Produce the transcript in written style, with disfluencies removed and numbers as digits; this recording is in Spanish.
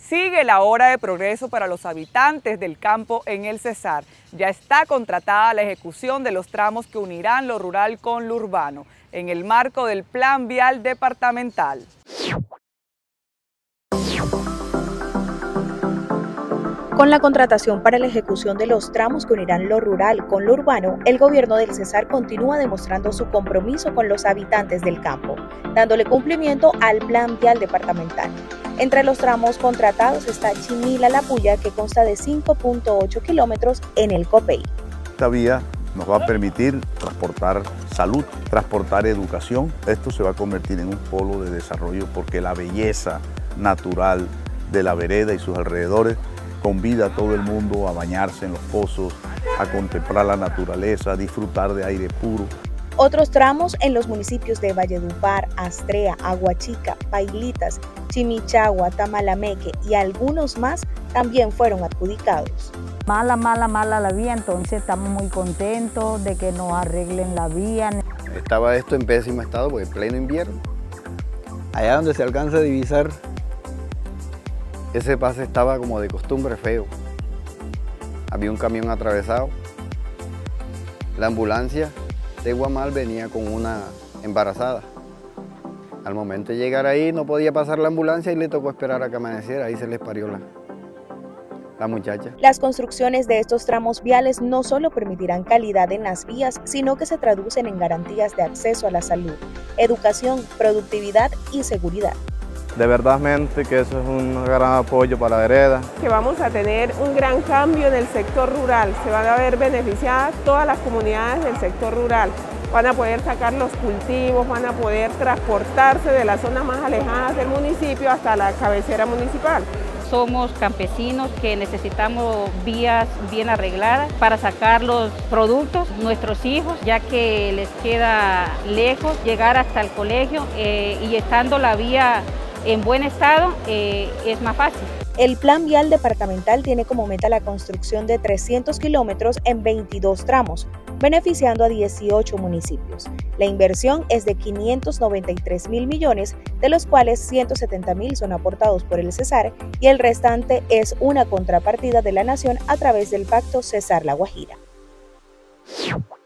Sigue la hora de progreso para los habitantes del campo en el Cesar. Ya está contratada la ejecución de los tramos que unirán lo rural con lo urbano, en el marco del Plan Vial Departamental. Con la contratación para la ejecución de los tramos que unirán lo rural con lo urbano, el gobierno del Cesar continúa demostrando su compromiso con los habitantes del campo, dándole cumplimiento al Plan Vial Departamental. Entre los tramos contratados está Chimila-La Puya, que consta de 5.8 kilómetros en el Copey. Esta vía nos va a permitir transportar salud, transportar educación. Esto se va a convertir en un polo de desarrollo porque la belleza natural de la vereda y sus alrededores convida a todo el mundo a bañarse en los pozos, a contemplar la naturaleza, a disfrutar de aire puro. Otros tramos en los municipios de Valledupar, Astrea, Aguachica, Pailitas, Chimichagua, Tamalameque y algunos más también fueron adjudicados. Mala la vía, entonces estamos muy contentos de que nos arreglen la vía. Estaba esto en pésimo estado porque en pleno invierno. Allá donde se alcanza a divisar, ese pase estaba como de costumbre feo. Había un camión atravesado. La ambulancia de Guamal venía con una embarazada. Al momento de llegar ahí no podía pasar la ambulancia y le tocó esperar a que amaneciera. Ahí se les parió la muchacha. Las construcciones de estos tramos viales no solo permitirán calidad en las vías, sino que se traducen en garantías de acceso a la salud, educación, productividad y seguridad. De verdad que eso es un gran apoyo para la vereda. Que vamos a tener un gran cambio en el sector rural, se van a ver beneficiadas todas las comunidades del sector rural, van a poder sacar los cultivos, van a poder transportarse de las zonas más alejadas del municipio hasta la cabecera municipal. Somos campesinos que necesitamos vías bien arregladas para sacar los productos, nuestros hijos, ya que les queda lejos llegar hasta el colegio y estando la vía en buen estado es más fácil. El Plan Vial Departamental tiene como meta la construcción de 300 kilómetros en 22 tramos, beneficiando a 18 municipios. La inversión es de 593.000 millones, de los cuales 170.000 son aportados por el Cesar y el restante es una contrapartida de la Nación a través del Pacto Cesar-La Guajira.